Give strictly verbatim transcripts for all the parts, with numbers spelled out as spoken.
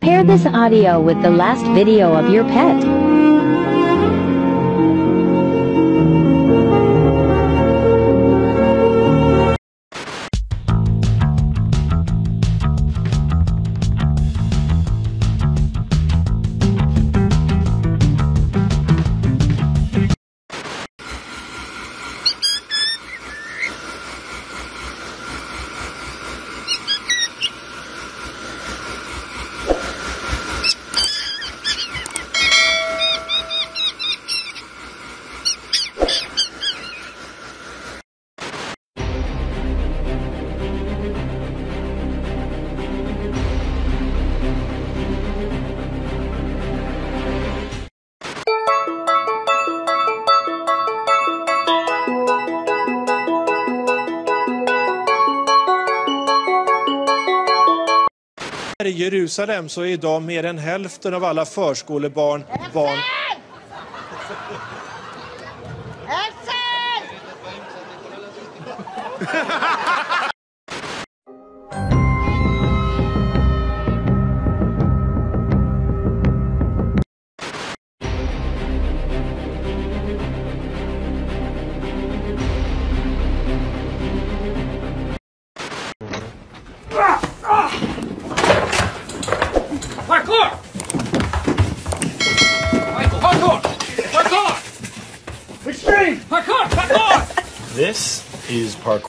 Pair this audio with the last video of your pet. I Jerusalem så är idag mer än hälften av alla förskolebarn barn. Parkour! Parkour! Parkour! Extreme! Parkour! Parkour! This is parkour.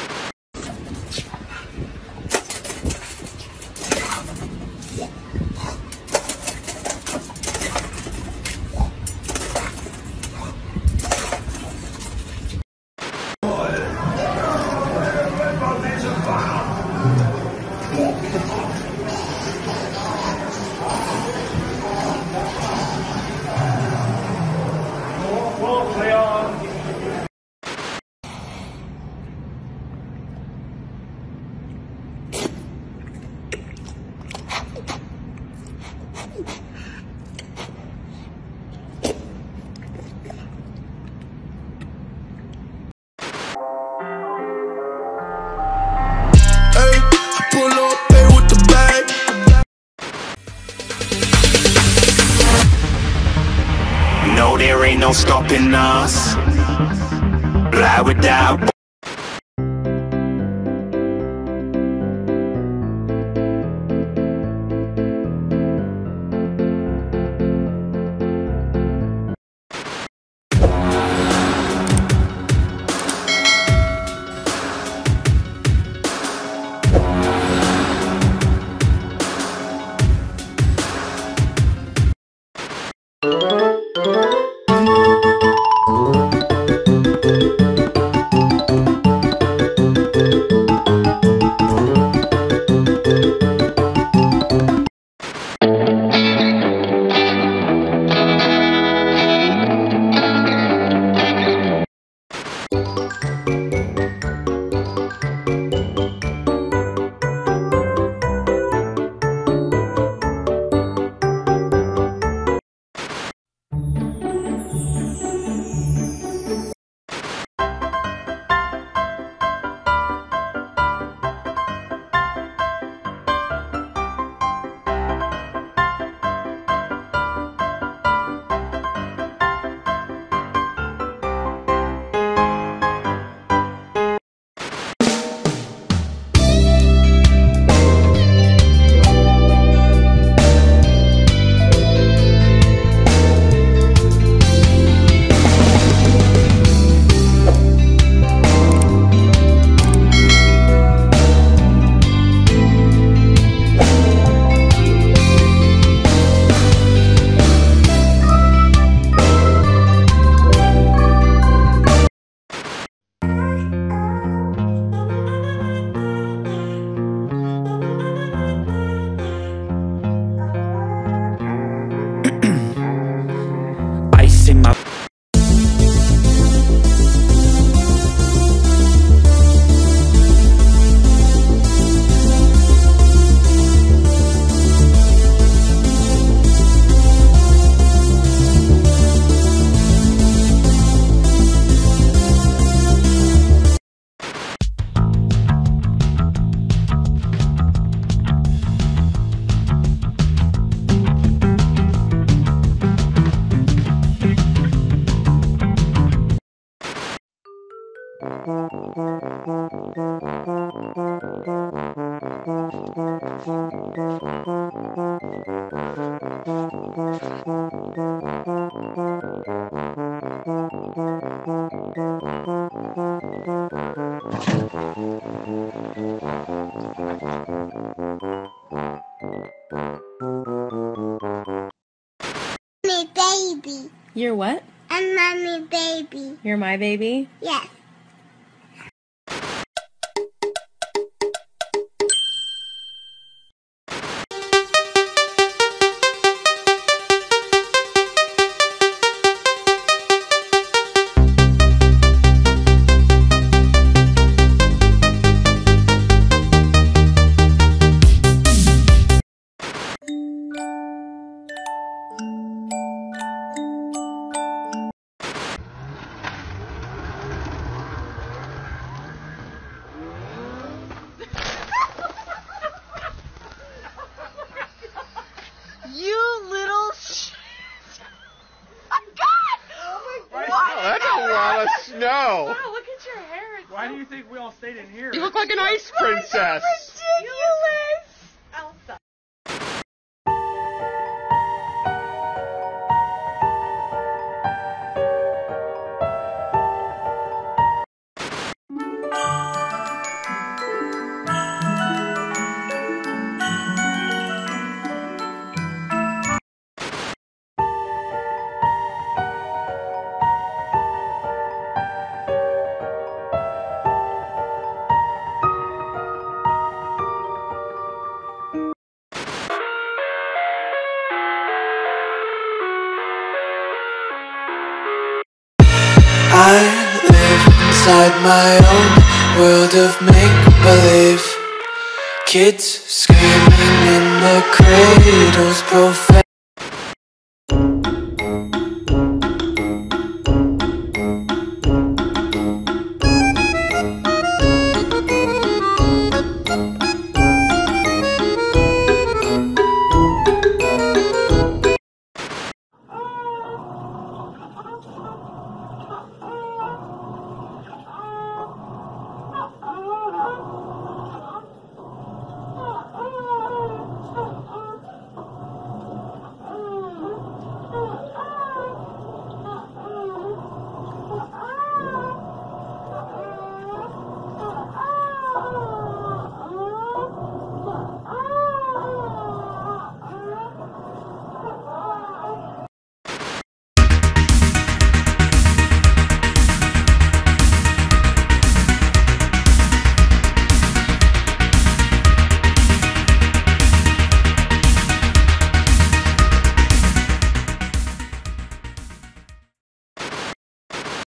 No, there ain't no stopping us. Fly without. My baby. You're what? I'm mommy baby. You're my baby? Yes. You little sh... Oh, God! Oh, my God! Wow, that's a lot of snow! Wow, look at your hair. It's Why so... do you think we all stayed in here? You look like an ice princess! ridiculous! Elsa. I live inside my own world of make-believe. Kids screaming in the cradles, profane.